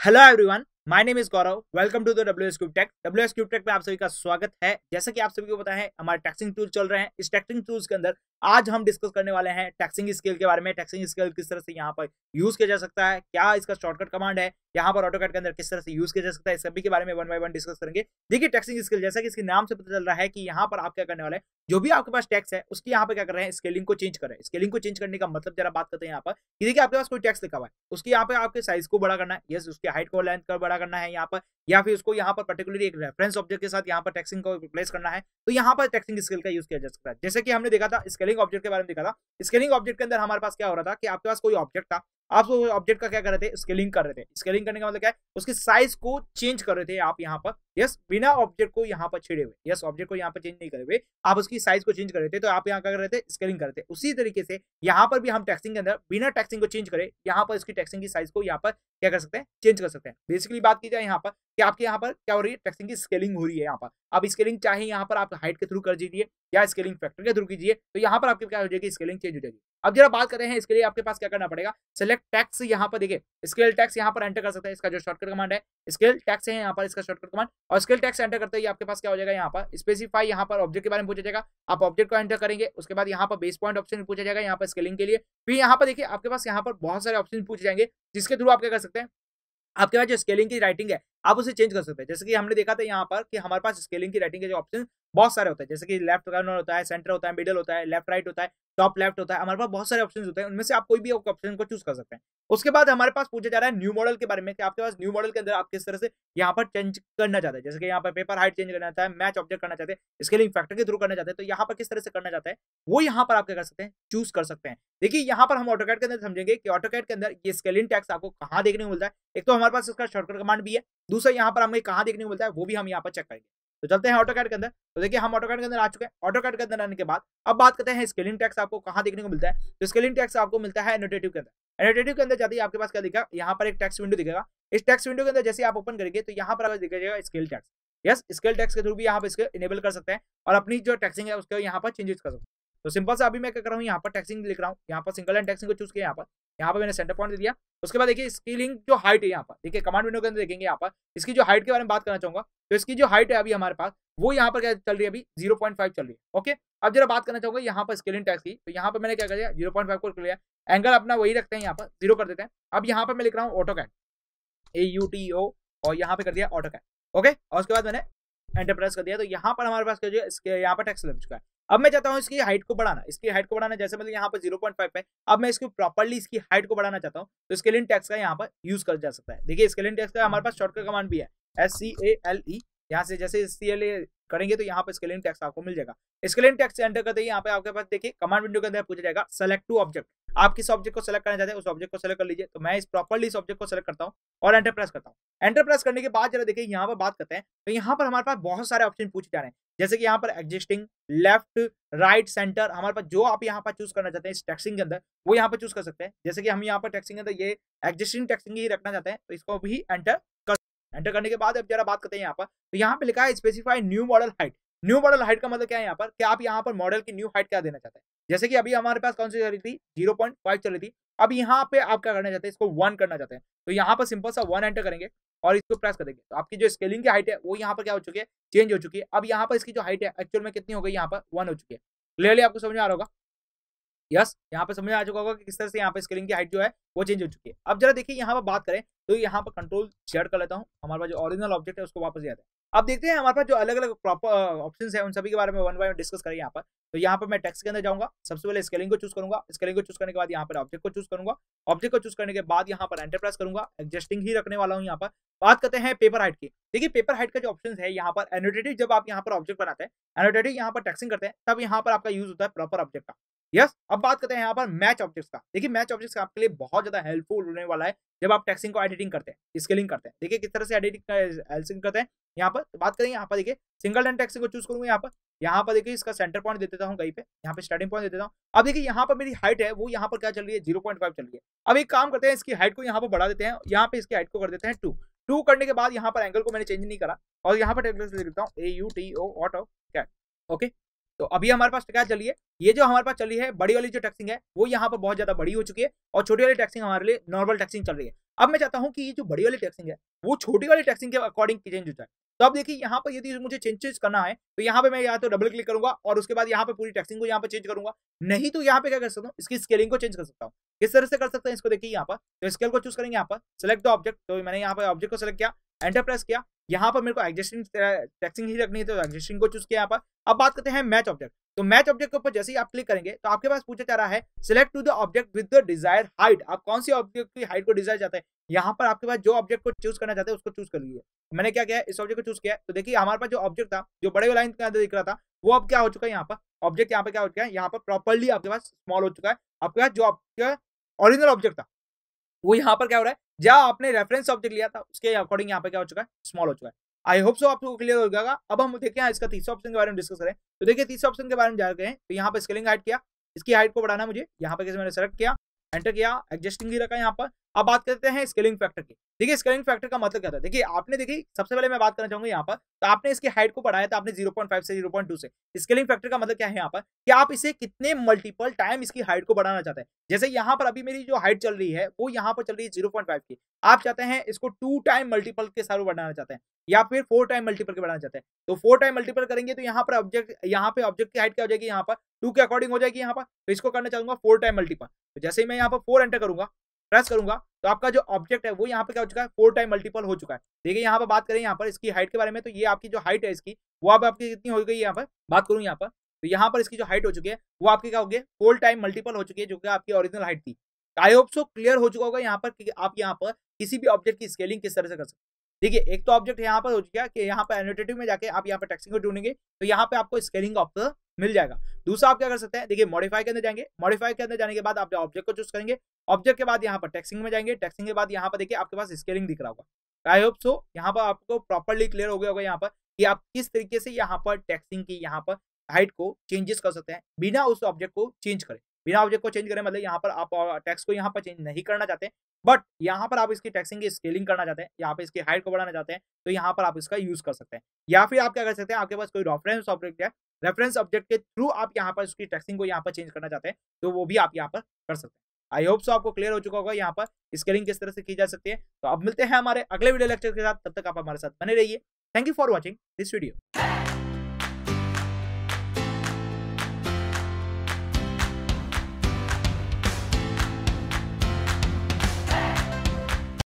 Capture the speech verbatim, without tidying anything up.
Hello everyone, my name is Gaurav. Welcome to the WS cube tech. WS cube tech में आप सभी का स्वागत है। जैसा कि आप सभी को पता है, हमारे टैक्सिंग टूल चल रहे हैं। इस टैक्सिंग टूल्स के अंदर आज हम डिस्कस करने वाले हैं टैक्सिंग स्केल के बारे में। टैक्सिंग स्केल किस तरह से यहाँ पर यूज किया जा सकता है, क्या इसका शॉर्टकट कमांड है, यहाँ पर ऑटोकैड के अंदर किस तरह से यूज किया जा सकता है, इस सभी के बारे में वन बाय वन डिस्कस करेंगे। देखिए, टैक्सिंग स्केल जैसा कि इसके नाम से पता चल रहा है कि यहाँ पर आप क्या करने वाले हैं, जो भी आपके पास टैक्स है उसकी यहाँ पे क्या कर रहे हैं, स्केलिंग को चेंज कर रहे हैं। स्केलिंग को चेंज करने का मतलब जरा बात करते हैं यहाँ पर कि देखिए, आपके पास कोई टैक्स लिखा हुआ है, उसकी यहाँ पे आपके साइज को बड़ा करना है, यस, उसकी हाइट को लेंथ को बड़ा करना है यहाँ पर, या फिर उसको यहाँ पर पर्टिकुलरली एक रेफरेंस ऑब्जेक्ट के साथ यहाँ पर टैक्सिंग को रिप्लेस करना है, तो यहाँ पर टैक्सिंग स्केल का यूज किया जा सकता है। जैसे कि हमने देखा था स्केलिंग ऑब्जेक्ट के बारे में देखा था। स्केलिंग ऑब्जेक्ट के अंदर हमारे पास क्या हो रहा था कि आपके पास कोई ऑब्जेक्ट था, आप उस ऑब्जेक्ट का क्या कर रहे थे, स्केलिंग कर रहे थे। स्केलिंग करने का मतलब क्या है, उसकी साइज को चेंज कर रहे थे आप यहाँ पर, यस, बिना ऑब्जेक्ट को यहाँ पर छेड़े हुए, यस, ऑब्जेक्ट को यहाँ पर चेंज नहीं करे हुए, आप उसकी साइज को चेंज कर रहे थे, तो आप यहाँ क्या कर रहे थे, स्केलिंग कर रहे थे। उसी तरीके से यहाँ पर भी हम टैक्सिंग के अंदर बिना टैक्सिंग को चेंज करे यहाँ पर इसकी टैक्सिंग की साइज को यहाँ पर क्या कर सकते हैं, चेंज कर सकते हैं। बेसिकली बात की जाए यहाँ पर कि आपके यहाँ पर क्या हो रही है, टैक्सिंग की स्केलिंग हो रही है। यहाँ पर अब स्केलिंग चाहे यहाँ पर आप हाइट के थ्रू कर दीजिए या स्केलिंग फैक्टर के थ्रू कीजिए, तो यहाँ पर आपकी क्या हो जाएगी, स्केलिंग चेंज हो जाएगी। अब जरा बात कर रहे हैं, इसके लिए आपके पास क्या करना पड़ेगा, सेलेक्ट टैक्स। यहाँ पर देखिए, स्केल टैक्स यहाँ पर एंटर कर सकते हैं, इसका जो शॉर्टकट कमांड है स्केल टैक्स है यहाँ पर, इसका शॉर्टकट कमांड। और स्केल टैक्स एंटर करते ही आपके पास क्या हो जाएगा, यहाँ पर स्पेसिफाई, यहाँ पर ऑब्जेक्ट के बारे में पूछा जाएगा, आप ऑब्जेक्ट को एंटर करेंगे, उसके बाद यहाँ पर बेस पॉइंट ऑप्शन पूछा जाएगा यहाँ पर स्केलिंग के लिए। फिर यहाँ पर देखिए, आपके पास यहाँ पर बहुत सारे ऑप्शन पूछे जाएंगे, जिसके थ्रू आप क्या कर सकते हैं, आपके पास जो स्केलिंग की राइटिंग है आप उसे चेंज कर सकते हैं। जैसे कि हमने देखा था यहाँ पर कि हमारे पास स्केलिंग की राइटिंग के जो ऑप्शन बहुत सारे होते हैं, जैसे कि लेफ्ट कॉर्नर होता है, सेंटर होता है, मिडिल होता है, लेफ्ट राइट होता है, टॉप लेफ्ट होता है, हमारे पास बहुत सारे ऑप्शन होते हैं, उनमें से आप कोई भी ऑप्शन को चूज कर सकते हैं। उसके बाद हमारे पास पूछा जा रहा है न्यू मॉडल के बारे में कि आपके पास न्यू मॉडल के अंदर आप किस तरह से यहाँ पर चेंज करना चाहते हैं। जैसे कि यहाँ पर पेपर हाइट चेंज करना चाहता है, मैच ऑब्जेक्ट करना चाहते हैं, स्केलिंग फैक्टर के थ्रू करना चाहते हैं, तो यहाँ पर किस तरह से करना चाहते हैं वो यहाँ पर आप क्या कर सकते हैं, चूज कर सकते हैं। देखिए, यहाँ पर हम ऑटोकैड के अंदर समझेंगे कि ऑटोकैड के अंदर ये स्केलिंग टैक्स आपको कहाँ देखने को मिलता है। एक तो हमारे पास इसका शॉर्टकट कमांड भी है, दूसरा यहाँ पर हमें कहाँ देखने को मिलता है वो भी हम यहाँ पर चेक करेंगे। तो चलते हैं ऑटोकैड के अंदर। तो देखिए, हम ऑटोकैड के अंदर आ चुके हैं। ऑटोकैड के अंदर आने के बाद अब बात करते हैं स्केलिंग टैक्स आपको कहाँ देखने को मिलता है। तो स्केलिंग टैक्स आपको मिलता है एनोटेटिव के अंदर। एनोटेटिव के अंदर जाते ही आपके पास क्या दिखेगा, यहाँ पर एक टेक्स्ट विंडो दिखेगा। इस टेक्स्ट विंडो के अंदर जैसे आप ओपन करेंगे तो यहाँ पर दिखेगा scale text. Yes, scale text के थ्रू भी यहाँ पर इसके इनेबल कर सकते हैं और अपनी जो टैक्सिंग है उसको यहाँ पर चेंजेस कर सकते हैं। तो सिंपल सा अभी मैं क्या कर रहा हूँ, यहाँ पर टैक्सिंग लिख रहा हूँ, यहाँ पर सिंगल एंड टैक्सिंग को चूज किया, यहाँ पर यहाँ पर मैंने सेंटर पॉइंट दे दिया। उसके बाद देखिए, स्केलिंग जो हाइट है यहाँ पर देखिए, कमांड विंडो के अंदर देखेंगे, यहाँ पर इसकी जो हाइट के बारे में बात करना चाहूंगा। तो इसकी जो हाइट है अभी हमारे पास वो यहाँ पर क्या चल रही है, अभी ज़ीरो पॉइंट फाइव चल रही है। ओके, अब जरा बात करना चाहूंगा यहाँ पर स्केलिंग टैक्स की। तो यहाँ पर मैंने क्या कर दिया, ज़ीरो पॉइंट फाइव को लिया, एंगल अपना वही रखते हैं, यहाँ पर जीरो कर देते हैं। अब यहाँ पर मैं लिख रहा हूँ AutoCAD, A U T O, और यहाँ पे कर दिया ऑटोकैड। ओके, और उसके बाद मैंने एंटर प्रेस कर दिया, तो यहाँ पर हमारे पास जो यहाँ पर टैक्स लग चुका है। अब मैं चाहता हूँ इसकी हाइट को बढ़ाना, इसकी हाइट को बढ़ाना, जैसे मतलब यहाँ पर ज़ीरो पॉइंट फाइव है, अब मैं इसको प्रॉपर्ली इसकी हाइट को बढ़ाना चाहता हूँ, तो स्केलिंग टैक्स का यहाँ पर यूज कर जा सकता है। देखिए, स्केलिंग टैक्स का हमारे पास शॉर्टकट कमांड भी है, S C A L E. यहाँ से जैसे सी एल ए करेंगे तो यहाँ पर स्केलिंग टैक्स आपको मिल जाएगा। स्केलिंग टैक्स एंटर करते ही यहाँ पे आपके पास देखिए, कमांड विंडो के अंदर पूछा जाएगा सेलेक्ट टू ऑब्जेक्ट। आप किस ऑब्जेक्ट को सेलेक्ट करना चाहते हैं उस ऑब्जेक्ट को सेलेक्ट कर लीजिए। तो मैं इस प्रॉपर्ली इस ऑब्जेक्ट को सेलेक्ट करता हूँ और एंटर प्रेस करता हूँ। एंटर प्रेस करने के बाद जरा देखिए, यहाँ पर बात करते हैं, तो यहाँ पर हमारे पास बहुत सारे ऑप्शन पूछे जा रहे हैं, जैसे कि यहाँ पर एग्जिस्टिंग, लेफ्ट, राइट, सेंटर। हमारे पास जो आप यहाँ पर चूज करना चाहते हैं इस टैक्सिंग के अंदर वो यहाँ पर चूज कर सकते हैं। जैसे कि हम यहाँ पर टैक्सिंग के अंदर ये एग्जिस्टिंग टैक्सिंग ही रखना चाहते हैं, तो इसको भी एंटर कर। एंटर करने के बाद अब जरा बात करते हैं यहाँ पर, तो यहाँ पे लिखा है specify new model height. New model height का मतलब क्या है यहाँ पर, कि आप यहाँ पर मॉडल की न्यू हाइट क्या देना चाहते हैं। जैसे कि अभी हमारे पास कौन सी चल रही थी, ज़ीरो पॉइंट फाइव चल रही थी, अब यहाँ पे आप क्या करना चाहते हैं, इसको वन करना चाहते हैं। तो यहाँ पर सिंपल सा वन एंटर करेंगे और इसको प्रेस कर देंगे, तो आपकी जो स्केलिंग की हाइट है वो यहाँ पर क्या हो चुकी है, चेंज हो चुकी है। अब यहाँ पर इसकी जो हाइट है एक्चुअल में कितनी हो गई, यहाँ पर वन हो चुकी है। क्लियरली आपको समझ में आ रहा होगा, यस, यहाँ पे समझ में आ चुका होगा कि किस तरह से यहाँ पे स्केलिंग की हाइट जो है वो चेंज हो चुकी है। अब जरा देखिए, यहाँ पर बात करें तो यहाँ पर कंट्रोल शेयर कर लेता हूँ, हमारे पास जो ओरिजिनल ऑब्जेक्ट है उसको वापस ले आता है। अब देखते हैं हमारे पास जो अलग अलग प्रॉपर ऑप्शंस है उन सभी के बारे में वन बाय वन डिस्कस करें यहाँ पर। तो यहाँ पर मैं टेक्स्ट के अंदर जाऊंगा, सबसे पहले स्केलिंग को चूज करूंगा, स्केलिंग को चूज करने के बाद यहाँ पर ऑब्जेक्ट को चूज करूंगा, ऑब्जेक्ट को चूज करने के बाद यहाँ पर एंटर प्रेस करूंगा, एडजस्टिंग ही रखने वाला हूँ। यहाँ पर बात करते हैं पेपर हाइट की। देखिए, पेपर हाइट का जो ऑप्शन है यहाँ पर एनोटेटिव, जब आप यहाँ पर ऑब्जेक्ट बनाते हैं, एनोटेटिव यहाँ पर टैक्सिंग करते हैं, तब यहाँ पर आपका यूज होता है प्रॉपर ऑब्जेक्ट का। यस yes, अब बात करते हैं यहाँ पर मैच ऑब्जेक्ट्स का। देखिए, मैच ऑब्जेक्ट्स आपके लिए बहुत ज्यादा हेल्पफुल होने वाला है जब आप टैक्सिंग को एडिटिंग करते हैं, स्केलिंग करते हैं। देखिए किस तरह से एडिटिंग करते हैं यहाँ पर। तो बात करें यहाँ पर, देखिए सिंगल एंड टैक्सिंग को चूज करूंगा यहाँ पर। यहाँ पर देखिए, इसका सेंटर पॉइंट दे देता हूँ कहीं पे, यहाँ पे स्टार्टिंग पॉइंट दे देता हूँ। अब देखिए, यहाँ पर मेरी हाइट है वो यहाँ पर क्या चल रही है, ज़ीरो पॉइंट फाइव चल रही है। अब एक काम करते हैं, इसकी हाइट को यहाँ पर बढ़ा देते हैं, यहाँ पे इसकी हाइट को कर देते हैं टू। टू करने के बाद यहाँ पर एंगल को मैंने चेंज नहीं करा और यहाँ पर लिखता हूँ A U T O AutoCAD. Okay, तो अभी हमारे पास क्या चली है, ये जो हमारे पास चली है बड़ी वाली जो टैक्सिंग है वो यहाँ पर बहुत ज्यादा बड़ी हो चुकी है और छोटी वाली टैक्सिंग हमारे लिए नॉर्मल टैक्सिंग चल रही है। अब मैं चाहता हूँ कि ये जो बड़ी वाली टैक्सिंग है वो छोटी वाली टैक्सिंग के अकॉर्डिंग चेंज हो जाए। तो अब देखिए यहाँ पर यदि मुझे चेंजेस करना है तो यहाँ पे मैं या तो डबल क्लिक करूंगा और उसके बाद यहाँ पे पूरी टैक्सिंग को यहाँ पे चेंज करूंगा, नहीं तो यहाँ पे क्या कर सकता हूँ, इसकी स्केलिंग को चेंज कर सकता हूँ। किस तरह से कर सकते हैं इसको देखिए, यहाँ पर तो स्केल को चूज करेंगे, यहाँ पर सिलेक्ट द ऑब्जेक्ट, तो मैंने यहाँ पर ऑब्जेक्ट को सिलेक्ट किया, एंटर प्रेस किया, यहाँ पर मेरे को एग्जिस्टिंग टैक्सिंग ही रखनी है तो एग्जिस्टिंग को चूज किया। यहाँ पर अब बात करते हैं मैच ऑब्जेक्ट, तो मैच ऑब्जेक्ट के ऊपर जैसे ही आप क्लिक करेंगे तो आपके पास पूछा जा रहा है select to the object with the desire height, आप कौन सी ऑब्जेक्ट की हाइट को डिजायर चाहते हैं। यहाँ पर आपके पास जो ऑब्जेक्ट को चूज करना चाहते हैं उसको चूज कर लीजिए। मैंने क्या किया, इस ऑब्जेक्ट को चूज किया, तो देखिए हमारे पास जो ऑब्जेक्ट था जो बड़े लाइन के अंदर दिख रहा था वो अब क्या हो चुका है, यहाँ पर ऑब्जेक्ट यहाँ पे क्या हो चुका है, यहाँ पर प्रॉपर्ली आपके पास स्मॉल हो चुका है। आपके पास जो आपका ओरिजिनल ऑब्जेक्ट था वो यहाँ पर क्या हो रहा है, जहां आपने रेफरेंस ऑब्जेक्ट लिया था उसके अकॉर्डिंग यहाँ पे क्या हो चुका है, स्मॉल हो चुका है। आई होप सो आपको क्लियर हो जाएगा। अब हम देखते हैं इसका तीसरा ऑप्शन के बारे में डिस्कस करें। तो देखिए तीसरे ऑप्शन के बारे में जाते हैं, तो यहाँ पे स्केलिंग हाइट किया, इसकी हाइट को बढ़ाना मुझे, यहाँ पे कैसे मैंने सेलेक्ट किया, एंटर किया, एडजस्टिंग ही रखा यहाँ पर। अब बात करते हैं स्केलिंग फैक्टर की। देखिए स्केलिंग फैक्टर का मतलब क्या था, देखिए आपने देखिए सबसे पहले मैं बात करना चाहूंगा यहाँ पर, तो आपने इसकी हाइट को बढ़ाया था आपने ज़ीरो पॉइंट फाइव से ज़ीरो पॉइंट टू से। स्केलिंग फैक्टर का मतलब क्या है यहाँ पर कि आप इसे कितने मल्टीपल टाइम इसकी हाइट को बढ़ाना चाहते हैं। जैसे यहाँ पर अभी मेरी जो हाइट चल रही है वो यहाँ पर चल रही है ज़ीरो पॉइंट फाइव की, आप चाहते हैं इसको टू टाइम मल्टीपल के साथ बढ़ाना चाहते हैं या फिर फोर टाइम मल्टीपल के बढ़ाना चाहते हैं। तो फोर टाइम मल्टीपल करेंगे तो यहाँ पर ऑब्जेक्ट यहाँ पे ऑब्जेक्ट की हाइट क्या हो जाएगी, यहाँ पर टू के अकॉर्डिंग हो जाएगी यहाँ पर। तो इसको करना चाहूंगा फोर टाइम मल्टीपल, तो जैसे ही मैं यहाँ पर फोर एंटर करूंगा, प्रेस करूंगा, तो आपका जो ऑब्जेक्ट है वो यहाँ पे क्या हो चुका है, फोर टाइम मल्टीपल हो चुका है। देखिए यहाँ पर बात करें यहाँ पर इसकी हाइट के बारे में, तो ये आपकी जो हाइट है इसकी वो अब आपकी कितनी हो गई, यहाँ पर बात करूँ यहाँ पर, तो यहाँ पर इसकी जो हाइट हो चुकी है वो आपकी क्या हो गई, फोर टाइम मल्टीपल हो चुकी है जो कि आपकी ओरिजिनल हाइट थी। आई होप सो क्लियर हो चुका होगा यहाँ पर कि आप यहाँ पर किसी भी ऑब्जेक्ट की स्केलिंग किस तरह से कर सकते हैं। देखिए एक तो ऑब्जेक्ट यहाँ पर हो चुका कि यहाँ पर एनोटेटिव में जाके आप यहाँ पर टेक्सिंग को ढूंढेंगे तो यहाँ पे आपको स्केलिंग ऑप्शन मिल जाएगा। दूसरा आप क्या कर सकते हैं, देखिए मॉडिफाई के अंदर जाएंगे, मॉडिफाई के अंदर जाने के बाद आप ऑब्जेक्ट को चूज करेंगे, ऑब्जेक्ट के बाद यहाँ पर टेक्सिंग में जाएंगे, टेक्सिंग के बाद यहाँ पर देखिए आपके पास स्केलिंग दिख रहा होगा। आई होप सो यहाँ पर आपको प्रॉपर्ली क्लियर हो गया होगा यहाँ पर कि आप किस तरीके से यहाँ पर टेक्सिंग की यहाँ पर हाइट को चेंजेस कर सकते हैं बिना उस ऑब्जेक्ट को चेंज करें। बिना ऑब्जेक्ट को चेंज करें मतलब यहाँ पर आप टेक्स्ट को यहाँ पर चेंज नहीं करना चाहते, बट यहाँ पर आप इसकी टेक्सिंग की स्केलिंग करना चाहते हैं, यहाँ पे इसकी हाइट को बढ़ाना चाहते हैं, तो यहाँ पर आप इसका यूज कर सकते हैं। या फिर आप क्या कर सकते हैं, आपके पास कोई रेफरेंस ऑब्जेक्ट है, रेफरेंस ऑब्जेक्ट के थ्रू आप यहाँ पर उसकी टेक्सिंग को यहाँ पर चेंज करना चाहते हैं तो वो भी आप यहाँ पर कर सकते हैं। आई होप सो आपको क्लियर हो चुका होगा यहाँ पर स्केलिंग किस तरह से की जा सकती है। तो अब मिलते हैं हमारे अगले वीडियो लेक्चर के साथ, तब तक आप हमारे साथ बने रहिए। Thank you for watching this video.